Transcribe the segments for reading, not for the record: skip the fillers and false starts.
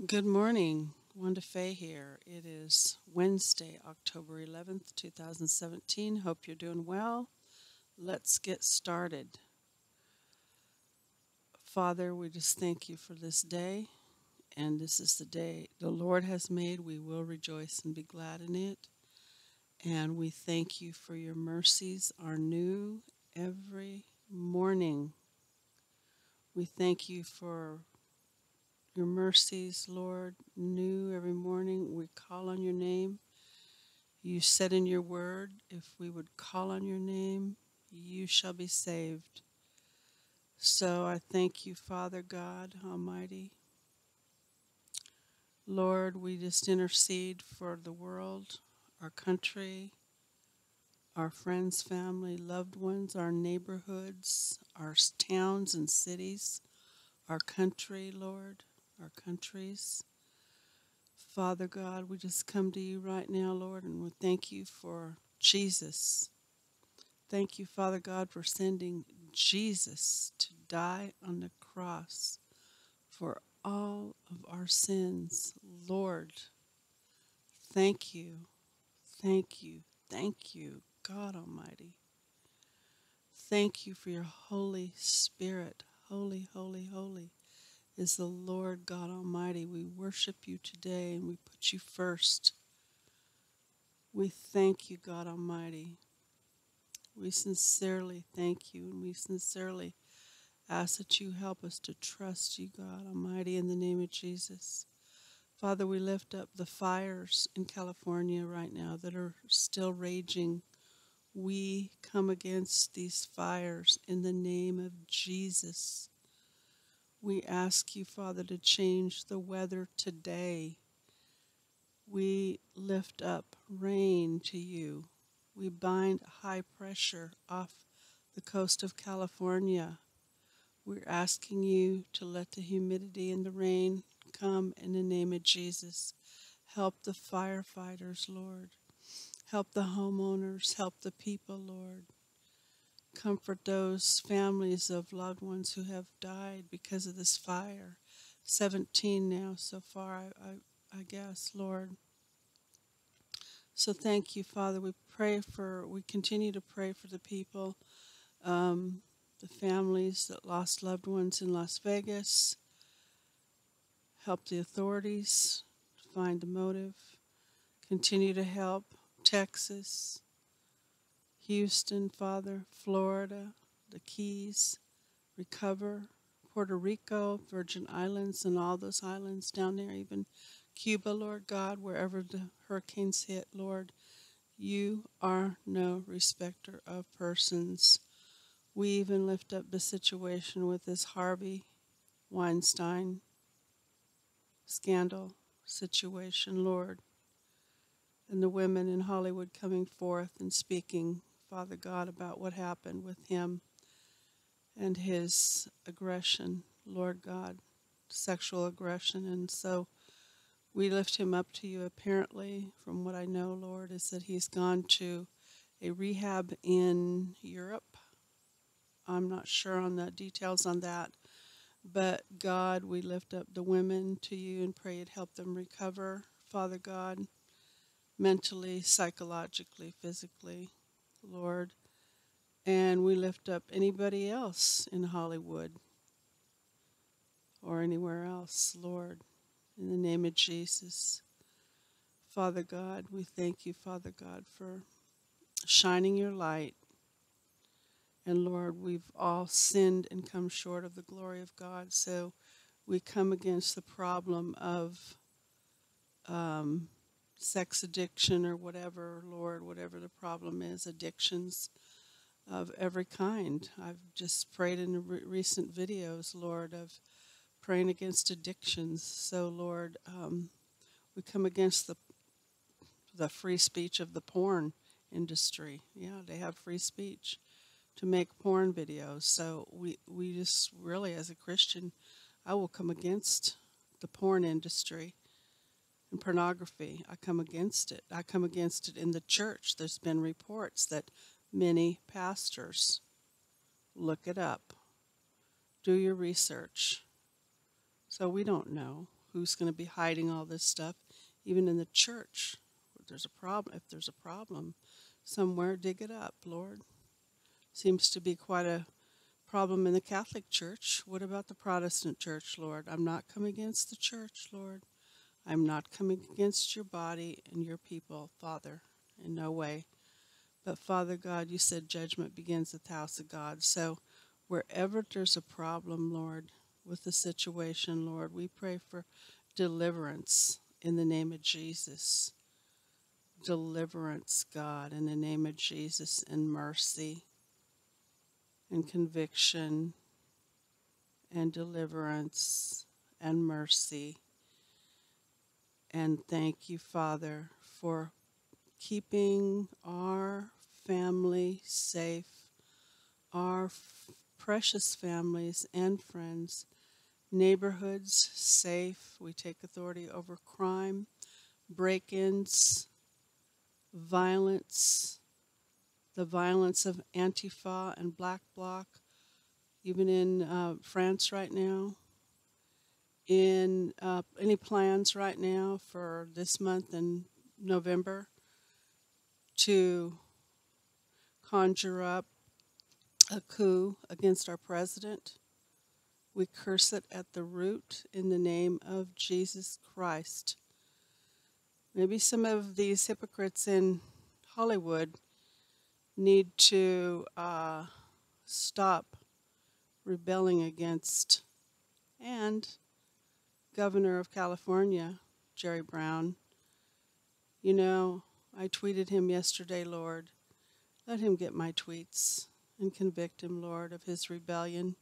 Good morning. Wanda Fay here. It is Wednesday, October 11th, 2017. Hope you're doing well. Let's get started. Father, we just thank you for this day. And this is the day the Lord has made. We will rejoice and be glad in it. And we thank you for your mercies are new every morning. We thank you for your mercies, Lord, new every morning. We call on your name. You said in your word, if we would call on your name, you shall be saved. So I thank you, Father God Almighty. Lord, we just intercede for the world, our country, our friends, family, loved ones, our neighborhoods, our towns and cities, our country, Lord, our countries. Father God, we just come to you right now, Lord, and we thank you for Jesus. Thank you, Father God, for sending Jesus to die on the cross for all of our sins. Lord, thank you, thank you, thank you, God Almighty. Thank you for your Holy Spirit. Holy, holy, holy is the Lord God Almighty. We worship you today and we put you first. We thank you, God Almighty. We sincerely thank you and we sincerely ask that you help us to trust you, God Almighty, in the name of Jesus. Father, we lift up the fires in California right now that are still raging. We come against these fires in the name of Jesus. We ask you, Father, to change the weather today. We lift up rain to you. We bind high pressure off the coast of California. We're asking you to let the humidity and the rain come in the name of Jesus. Help the firefighters, Lord. Help the homeowners. Help the people, Lord. Comfort those families of loved ones who have died because of this fire. 17 now so far, I guess, Lord. So thank you, Father. We continue to pray for the people, the families that lost loved ones in Las Vegas. Help the authorities find the motive. Continue to help Texas, Houston, Father, Florida, the Keys, recover. Puerto Rico, Virgin Islands, and all those islands down there, even Cuba, Lord God, wherever the hurricanes hit, Lord, you are no respecter of persons. We even lift up the situation with this Harvey Weinstein scandal situation, Lord, and the women in Hollywood coming forth and speaking, Father God, about what happened with him and his aggression, Lord God, sexual aggression. And so we lift him up to you. Apparently, from what I know, Lord, is that he's gone to a rehab in Europe. I'm not sure on the details on that. But God, we lift up the women to you and pray it help them recover, Father God, mentally, psychologically, physically, Lord. And we lift up anybody else in Hollywood or anywhere else, Lord, in the name of Jesus. Father God, we thank you, Father God, for shining your light. And Lord, we've all sinned and come short of the glory of God. So we come against the problem of sex addiction or whatever, Lord, whatever the problem is, addictions of every kind. I've just prayed in the recent videos, Lord, of praying against addictions. So, Lord, we come against the free speech of the porn industry. Yeah, they have free speech to make porn videos. So we just really, as a Christian, I will come against the porn industry and pornography. I come against it. I come against it in the church. There's been reports that many pastors, look it up, do your research. So we don't know. who's going to be hiding all this stuff, even in the church. There's a problem. If there's a problem somewhere, dig it up, Lord. Seems to be quite a problem in the Catholic Church. What about the Protestant Church, Lord? I'm not coming against the church, Lord. I'm not coming against your body and your people, Father, in no way. But Father God, you said judgment begins at the house of God. So wherever there's a problem, Lord, with the situation, Lord, we pray for deliverance in the name of Jesus. Deliverance, God, in the name of Jesus, and mercy and conviction and deliverance and mercy. And thank you, Father, for keeping our family safe, our precious families and friends, neighborhoods safe. We take authority over crime, break-ins, violence, the violence of Antifa and Black Bloc, even in France right now. In any plans right now for this month in November to conjure up a coup against our president? We curse it at the root in the name of Jesus Christ. Maybe some of these hypocrites in Hollywood need to stop rebelling against, and Governor of California, Jerry Brown. You know, I tweeted him yesterday, Lord. Let him get my tweets and convict him, Lord, of his rebellion.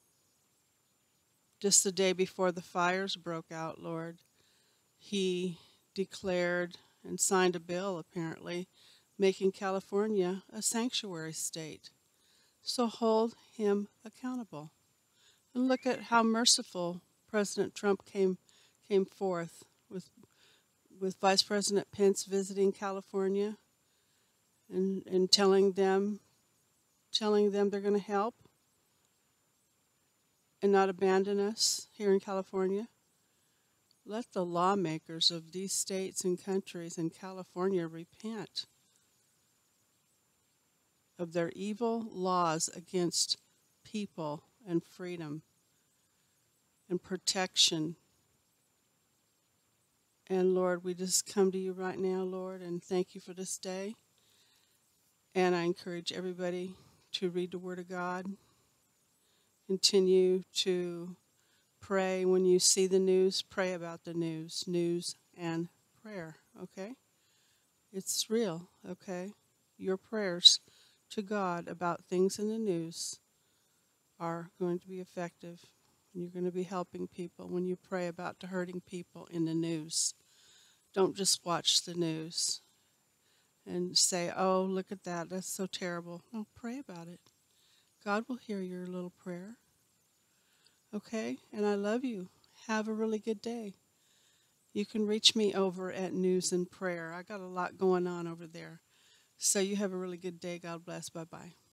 Just the day before the fires broke out, Lord, he declared and signed a bill, apparently, making California a sanctuary state. So hold him accountable. And look at how merciful President Trump came forth with Vice President Pence visiting California and telling them they're going to help and not abandon us here in California. Let the lawmakers of these states and countries in California repent of their evil laws against people and freedom and protection. And Lord, we just come to you right now, Lord, and thank you for this day. And I encourage everybody to read the Word of God. Continue to pray when you see the news. Pray about the news and prayer, okay? It's real, okay? Your prayers to God about things in the news are going to be effective. And you're going to be helping people when you pray about the hurting people in the news. Don't just watch the news and say, oh, look at that, that's so terrible. No, pray about it. God will hear your little prayer. Okay? And I love you. Have a really good day. You can reach me over at News and Prayer. I got a lot going on over there. So you have a really good day. God bless. Bye-bye.